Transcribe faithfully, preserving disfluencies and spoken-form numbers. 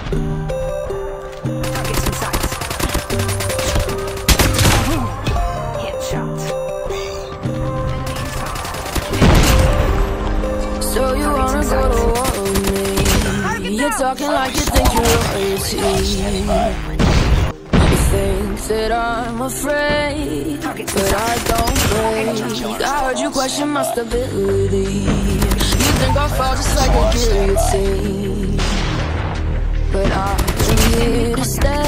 Targets in sight. Headshot. Enemy in sight. So you wanna go to war with me? You're talking like you think you're royalty. You think that I'm afraid, but I don't break. I heard you question my stability. You think I'll fall just like a guillotine, but I'm here to stay.